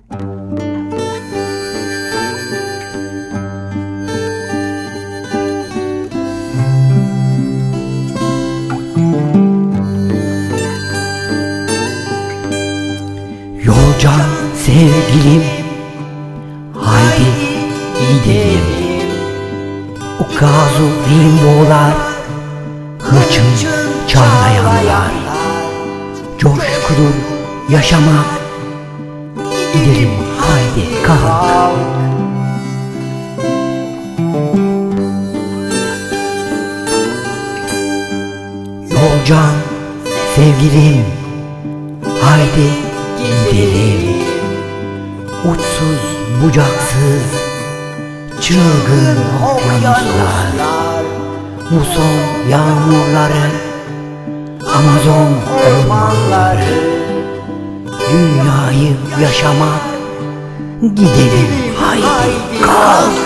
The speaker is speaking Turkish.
Yolcan sevgilim, haydi gidelim. Ukazu rimbolar, hırçın çağlayanlar, coşkulu yaşamak. Gidelim haydi kalk. Yolcan sevgilim, haydi gidelim. Uçsuz bucaksız çılgın okyanuslar, muson yağmurları, Amazon ormanları, dünyayı yaşamak. Gidelim haydi kalk.